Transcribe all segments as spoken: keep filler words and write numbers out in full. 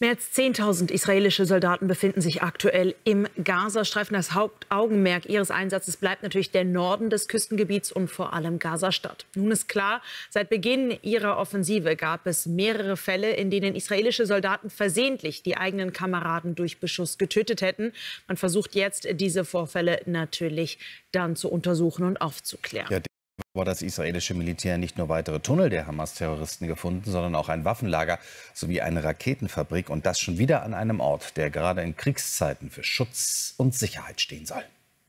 Mehr als zehntausend israelische Soldaten befinden sich aktuell im Gazastreifen. Das Hauptaugenmerk ihres Einsatzes bleibt natürlich der Norden des Küstengebiets und vor allem Gazastadt. Nun ist klar, seit Beginn ihrer Offensive gab es mehrere Fälle, in denen israelische Soldaten versehentlich die eigenen Kameraden durch Beschuss getötet hätten. Man versucht jetzt, diese Vorfälle natürlich dann zu untersuchen und aufzuklären. Ja, aber das israelische Militär nicht nur weitere Tunnel der Hamas-Terroristen gefunden, sondern auch ein Waffenlager sowie eine Raketenfabrik. Und das schon wieder an einem Ort, der gerade in Kriegszeiten für Schutz und Sicherheit stehen soll.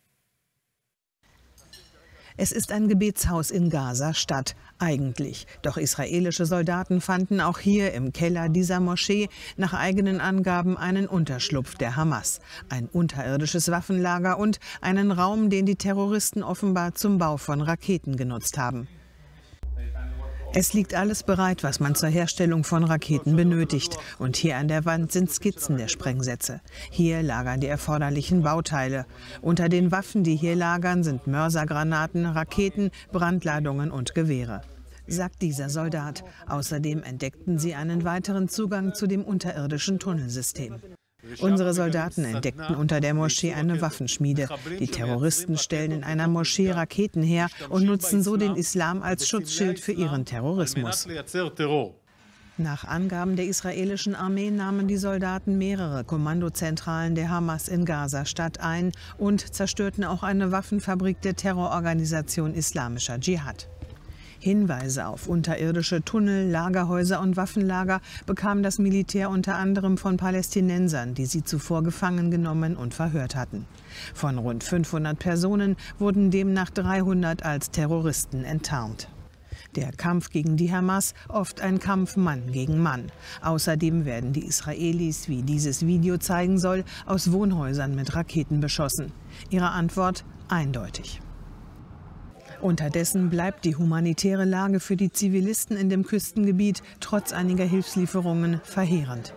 Es ist ein Gebetshaus in Gaza-Stadt, eigentlich. Doch israelische Soldaten fanden auch hier im Keller dieser Moschee nach eigenen Angaben einen Unterschlupf der Hamas. Ein unterirdisches Waffenlager und einen Raum, den die Terroristen offenbar zum Bau von Raketen genutzt haben. Es liegt alles bereit, was man zur Herstellung von Raketen benötigt. Und hier an der Wand sind Skizzen der Sprengsätze. Hier lagern die erforderlichen Bauteile. Unter den Waffen, die hier lagern, sind Mörsergranaten, Raketen, Brandladungen und Gewehre, sagt dieser Soldat. Außerdem entdeckten sie einen weiteren Zugang zu dem unterirdischen Tunnelsystem. Unsere Soldaten entdeckten unter der Moschee eine Waffenschmiede. Die Terroristen stellen in einer Moschee Raketen her und nutzen so den Islam als Schutzschild für ihren Terrorismus. Nach Angaben der israelischen Armee nahmen die Soldaten mehrere Kommandozentralen der Hamas in Gaza-Stadt ein und zerstörten auch eine Waffenfabrik der Terrororganisation Islamischer Dschihad. Hinweise auf unterirdische Tunnel, Lagerhäuser und Waffenlager bekam das Militär unter anderem von Palästinensern, die sie zuvor gefangen genommen und verhört hatten. Von rund fünfhundert Personen wurden demnach dreihundert als Terroristen enttarnt. Der Kampf gegen die Hamas, oft ein Kampf Mann gegen Mann. Außerdem werden die Israelis, wie dieses Video zeigen soll, aus Wohnhäusern mit Raketen beschossen. Ihre Antwort eindeutig. Unterdessen bleibt die humanitäre Lage für die Zivilisten in dem Küstengebiet trotz einiger Hilfslieferungen verheerend.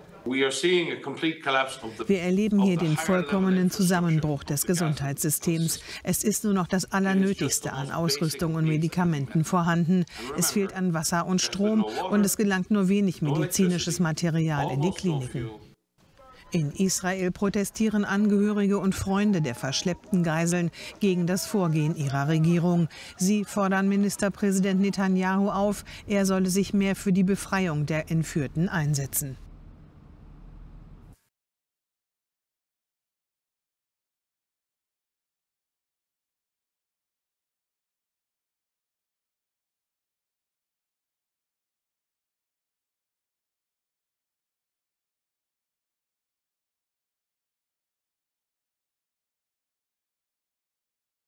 Wir erleben hier den vollkommenen Zusammenbruch des Gesundheitssystems. Es ist nur noch das Allernötigste an Ausrüstung und Medikamenten vorhanden. Es fehlt an Wasser und Strom und es gelangt nur wenig medizinisches Material in die Kliniken. In Israel protestieren Angehörige und Freunde der verschleppten Geiseln gegen das Vorgehen ihrer Regierung. Sie fordern Ministerpräsident Netanjahu auf, er solle sich mehr für die Befreiung der Entführten einsetzen.